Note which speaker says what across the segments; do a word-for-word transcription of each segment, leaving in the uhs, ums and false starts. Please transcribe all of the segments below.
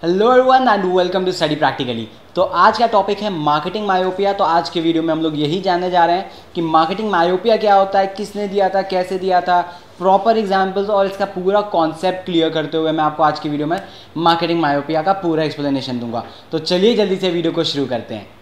Speaker 1: Hello everyone and welcome to study practically. तो आज का टॉपिक है मार्केटिंग मायोपिया। तो आज के वीडियो में हम लोग यही जानने जा रहे हैं कि मार्केटिंग मायोपिया क्या होता है, किसने दिया था, कैसे दिया था, प्रॉपर एग्जांपल्स और इसका पूरा कॉन्सेप्ट क्लियर करते हुए मैं आपको आज की वीडियो में मार्केटिंग मायोपिया का पूरा एक्सप्लेनेशन दूंगा। तो चलिए जल्दी से वीडियो को शुरू करते हैं।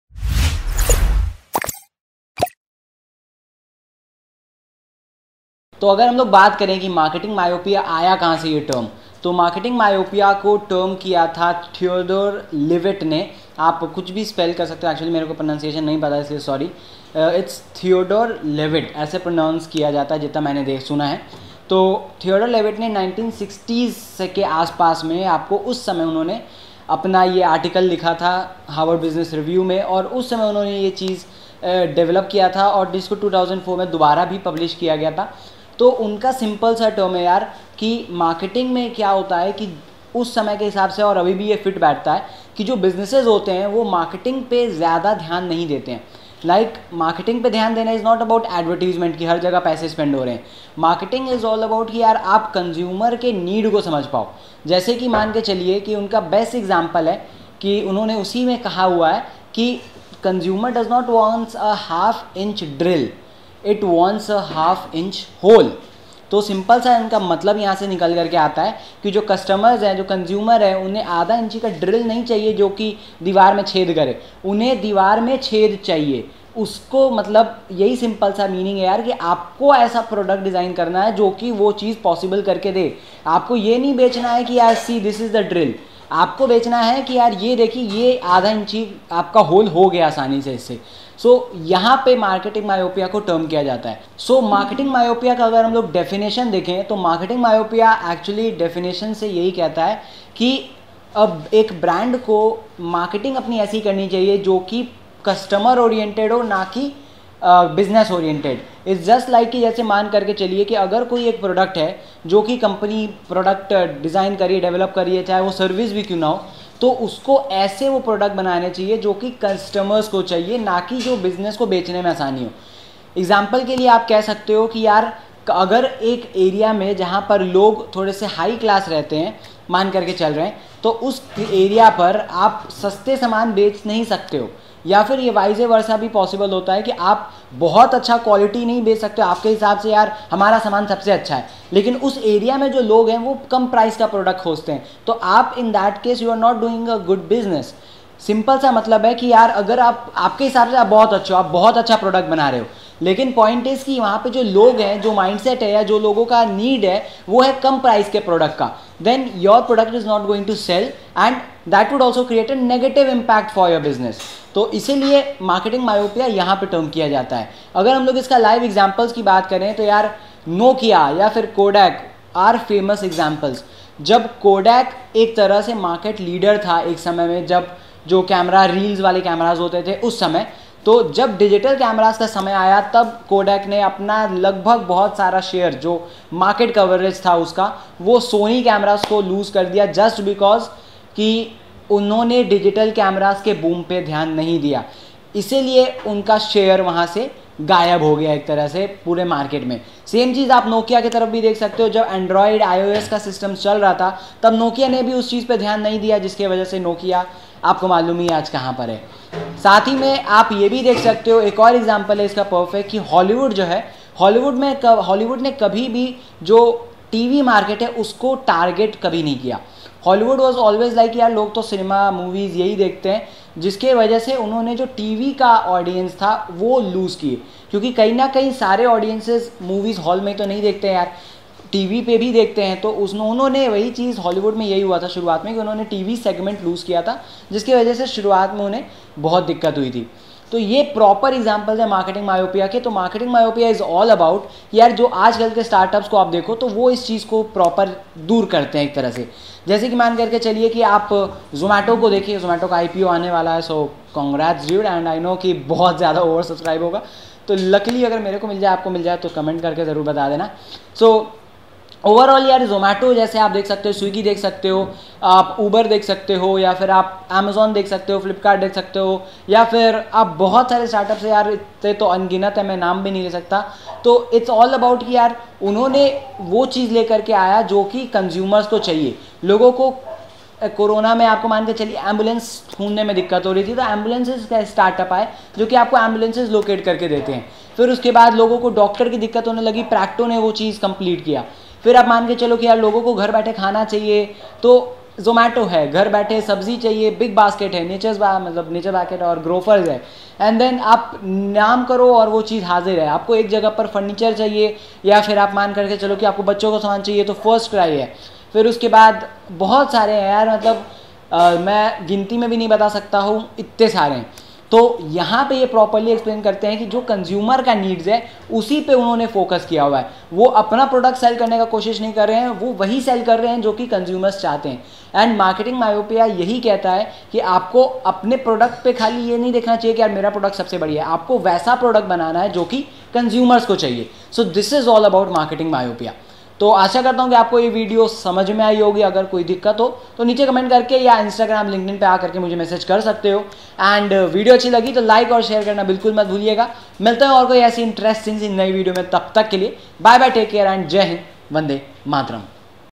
Speaker 1: तो अगर हम लोग बात करें कि मार्केटिंग मायोपिया आया कहाँ से ये टर्म, तो मार्केटिंग मायोपिया को टर्म किया था थियोडोर लिविट ने। आप कुछ भी स्पेल कर सकते हो, एक्चुअली मेरे को प्रोनाउंसिएशन नहीं पता इसलिए सॉरी। इट्स थियोडोर लिविट ऐसे प्रोनाउंस किया जाता है जितना मैंने देख सुना है। तो थियोडोर लिविट ने नाइनटीन सिक्सटीज़ के आसपास में आपको उस समय उन्होंने अपना ये आर्टिकल लिखा था हार्वर्ड बिजनेस रिव्यू में, और उस समय उन्होंने ये चीज़ डेवलप किया था और जिसको टू थाउज़ेंड फोर में दोबारा भी पब्लिश किया गया था। तो उनका सिंपल सा टर्म है यार कि मार्केटिंग में क्या होता है कि उस समय के हिसाब से, और अभी भी ये फिट बैठता है कि जो बिजनेसेस होते हैं वो मार्केटिंग पे ज़्यादा ध्यान नहीं देते हैं। लाइक मार्केटिंग पे ध्यान देना इज़ नॉट अबाउट एडवर्टीजमेंट की हर जगह पैसे स्पेंड हो रहे हैं। मार्केटिंग इज़ ऑल अबाउट कि यार आप कंज्यूमर के नीड को समझ पाओ। जैसे कि मान के चलिए कि उनका बेस्ट एग्जाम्पल है कि उन्होंने उसी में कहा हुआ है कि consumer does not wants a half inch drill, it wants a half inch hole. तो सिंपल सा इनका मतलब यहाँ से निकल करके आता है कि जो कस्टमर्स हैं, जो कंज्यूमर हैं, उन्हें आधा इंची का ड्रिल नहीं चाहिए जो कि दीवार में छेद करे, उन्हें दीवार में छेद चाहिए। उसको मतलब यही सिंपल सा मीनिंग है यार कि आपको ऐसा प्रोडक्ट डिज़ाइन करना है जो कि वो चीज़ पॉसिबल करके दे। आपको ये नहीं बेचना है कि यार see this is the drill, आपको बेचना है कि यार ये देखिए ये आधा इंची आपका होल हो गया आसानी से इससे। सो so, यहाँ पे मार्केटिंग मायोपिया को टर्म किया जाता है। सो so, मार्केटिंग मायोपिया का अगर हम लोग डेफिनेशन देखें तो मार्केटिंग मायोपिया एक्चुअली डेफिनेशन से यही कहता है कि अब एक ब्रांड को मार्केटिंग अपनी ऐसी करनी चाहिए जो कि कस्टमर ओरिएंटेड हो, ना कि business oriented. It's just like कि जैसे मान करके चलिए कि अगर कोई एक प्रोडक्ट है जो कि कंपनी प्रोडक्ट डिज़ाइन करिए, डेवलप करिए, चाहे वो सर्विस भी क्यों ना हो, तो उसको ऐसे वो प्रोडक्ट बनाने चाहिए जो कि कस्टमर्स को चाहिए, ना कि जो बिज़नेस को बेचने में आसानी हो। एग्जाम्पल के लिए आप कह सकते हो कि यार अगर एक एरिया में जहाँ पर लोग थोड़े से हाई क्लास रहते हैं, मान करके चल रहे हैं, तो उस एरिया पर आप सस्ते सामान बेच नहीं सकते हो, या फिर ये वाइजे वर्सा भी पॉसिबल होता है कि आप बहुत अच्छा क्वालिटी नहीं बेच सकते। आपके हिसाब से यार हमारा सामान सबसे अच्छा है, लेकिन उस एरिया में जो लोग हैं वो कम प्राइस का प्रोडक्ट खोजते हैं, तो आप in that case you are not doing a good business. Simple सा मतलब है कि यार अगर आप आपके हिसाब से आप बहुत अच्छे हो, आप बहुत अच्छा प्रोडक्ट बना रहे हो, लेकिन पॉइंट इज कि वहाँ पे जो लोग हैं, जो माइंडसेट है या जो लोगों का नीड है वो है कम प्राइस के प्रोडक्ट का, then your product is not going to sell and that would also create a negative impact for your business. तो इसीलिए मार्केटिंग मायोपिया यहाँ पे टर्म किया जाता है। अगर हम लोग इसका लाइव एग्जाम्पल्स की बात करें तो यार नोकिया या फिर कोडैक आर फेमस एग्जाम्पल्स। जब कोडैक एक तरह से मार्केट लीडर था एक समय में, जब जो कैमरा रील्स वाले कैमराज होते थे उस समय, तो जब डिजिटल कैमरास का समय आया तब कोडैक ने अपना लगभग बहुत सारा शेयर, जो मार्केट कवरेज था उसका, वो सोनी कैमरास को लूज़ कर दिया, जस्ट बिकॉज कि उन्होंने डिजिटल कैमरास के बूम पे ध्यान नहीं दिया। इसीलिए उनका शेयर वहाँ से गायब हो गया एक तरह से पूरे मार्केट में। सेम चीज़ आप नोकिया की तरफ भी देख सकते हो। जब एंड्रॉयड आईओएस का सिस्टम चल रहा था तब नोकिया ने भी उस चीज़ पे ध्यान नहीं दिया, जिसके वजह से नोकिया आपको मालूम ही आज कहाँ पर है। साथ ही में आप ये भी देख सकते हो, एक और एग्जांपल है इसका परफेक्ट, कि हॉलीवुड जो है, हॉलीवुड में हॉलीवुड ने कभी भी जो टीवी मार्केट है उसको टारगेट कभी नहीं किया। हॉलीवुड वॉज ऑलवेज लाइक यार लोग तो सिनेमा मूवीज़ यही देखते हैं, जिसके वजह से उन्होंने जो टीवी का ऑडियंस था वो लूज़ किए, क्योंकि कहीं ना कहीं सारे ऑडियंसेस मूवीज़ हॉल में तो नहीं देखते हैं यार, टीवी पे भी देखते हैं। तो उस उन्होंने वही चीज़ हॉलीवुड में यही हुआ था शुरुआत में कि उन्होंने टीवी सेगमेंट लूज़ किया था, जिसकी वजह से शुरुआत में उन्हें बहुत दिक्कत हुई थी। तो ये प्रॉपर एग्जांपल्स है मार्केटिंग मायोपिया के। तो marketing myopia is all about यार जो आजकल के स्टार्टअप्स को आप देखो तो वो इस चीज़ को प्रॉपर दूर करते हैं एक तरह से। जैसे कि मान करके चलिए कि आप जोमेटो को देखिए, जोमेटो का आईपीओ आने वाला है, so congrats dude, and I know कि बहुत ज़्यादा ओवर सब्सक्राइब होगा, तो लकीली अगर मेरे को मिल जाए, आपको मिल जाए तो कमेंट करके ज़रूर बता देना। सो so, ओवरऑल यार जोमेटो जैसे आप देख सकते हो, स्विगी देख सकते हो, आप ऊबर देख सकते हो, या फिर आप अमेज़ॉन देख सकते हो, फ्लिपकार्ट देख सकते हो, या फिर आप बहुत सारे स्टार्टअप्स यार, इतने तो अनगिनत है, मैं नाम भी नहीं ले सकता। तो इट्स ऑल अबाउट कि यार उन्होंने वो चीज़ लेकर के आया जो कि कंज्यूमर्स को चाहिए, लोगों को कोरोना में आपको मान के चलिए एम्बुलेंस ढूंढने में दिक्कत हो रही थी, तो एम्बुलेंसेज का स्टार्टअप आए जो कि आपको एम्बुलेंसेज लोकेट करके देते हैं। फिर उसके बाद लोगों को डॉक्टर की दिक्कत होने लगी, प्रैक्टो ने वो चीज़ कंप्लीट किया। फिर आप मान के चलो कि यार लोगों को घर बैठे खाना चाहिए, तो जोमेटो है, घर बैठे सब्जी चाहिए, बिग बास्केट है, नेचर्स मतलब नेचर बास्केट और ग्रोफर्स है। एंड देन आप नाम करो और वो चीज़ हाजिर है। आपको एक जगह पर फर्नीचर चाहिए या फिर आप मान करके चलो कि आपको बच्चों को सामान चाहिए तो फर्स्ट क्राई है। फिर उसके बाद बहुत सारे हैं यार, मतलब आ, मैं गिनती में भी नहीं बता सकता हूँ, इतने सारे हैं। तो यहाँ पे ये प्रॉपर्ली एक्सप्लेन करते हैं कि जो कंज्यूमर का नीड्स है उसी पे उन्होंने फोकस किया हुआ है। वो अपना प्रोडक्ट सेल करने का कोशिश नहीं कर रहे हैं, वो वही सेल कर रहे हैं जो कि कंज्यूमर्स चाहते हैं। एंड मार्केटिंग मायोपिया यही कहता है कि आपको अपने प्रोडक्ट पे खाली ये नहीं देखना चाहिए कि यार मेरा प्रोडक्ट सबसे बढ़िया है, आपको वैसा प्रोडक्ट बनाना है जो कि कंज्यूमर्स को चाहिए। So this is all about marketing myopia. तो आशा करता हूँ कि आपको ये वीडियो समझ में आई होगी। अगर कोई दिक्कत हो तो नीचे कमेंट करके या इंस्टाग्राम लिंक्डइन पे आकर के मुझे मैसेज कर सकते हो। एंड वीडियो अच्छी लगी तो लाइक और शेयर करना बिल्कुल मत भूलिएगा। मिलते हैं और कोई ऐसी इंटरेस्टिंग सी नई वीडियो में, तब तक के लिए bye bye, take care and जय हिंद, वंदे मातरम।